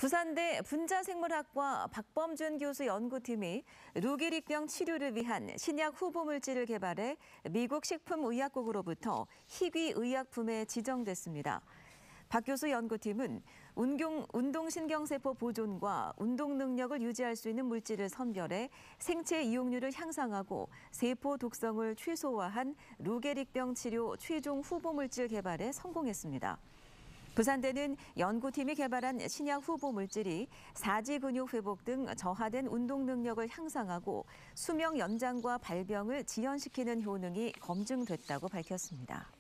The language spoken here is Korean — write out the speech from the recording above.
부산대 분자생물학과 박범준 교수 연구팀이 루게릭병 치료를 위한 신약 후보물질을 개발해 미국 식품의약국으로부터 희귀의약품에 지정됐습니다. 박 교수 연구팀은 운동신경세포 보존과 운동 능력을 유지할 수 있는 물질을 선별해 생체 이용률을 향상하고 세포 독성을 최소화한 루게릭병 치료 최종 후보물질 개발에 성공했습니다. 부산대는 연구팀이 개발한 신약 후보 물질이 사지 근육 회복 등 저하된 운동 능력을 향상하고 수명 연장과 발병을 지연시키는 효능이 검증됐다고 밝혔습니다.